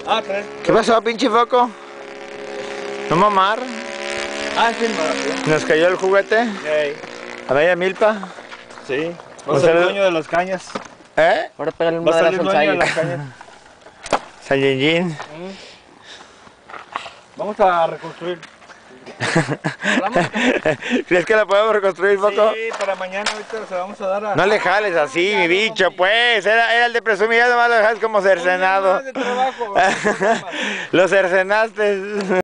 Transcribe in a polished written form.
Ah, tres. ¿Qué pasó, pinche foco? ¿No mamar? Ah, sí, no. ¿Nos cayó el juguete? Hey. ¿A media milpa? Sí. Un Va a ser el saludo. dueño de las cañas. ¿Eh? Ahora pégale un Va a ser el madrazo al dueño de Salle. las cañas. San Yin. Vamos a reconstruir. ¿Crees que la podemos reconstruir, foco? Sí, para mañana ahorita se la vamos a dar a... No le jales así, mi bicho, pues. Era el de presumir, ya nomás lo dejas como cercenado. Un día más de trabajo. Lo cercenaste.